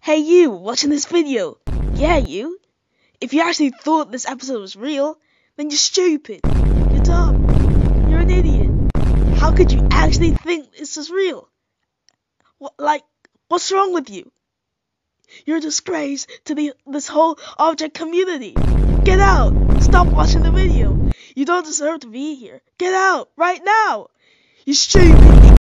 Hey you, watching this video. Yeah, you. If you actually thought this episode was real, then you're stupid. You're dumb. You're an idiot. How could you actually think this is real? What's wrong with you? You're a disgrace to this whole object community. Get out. Stop watching the video. You don't deserve to be here. Get out right now. You stupid.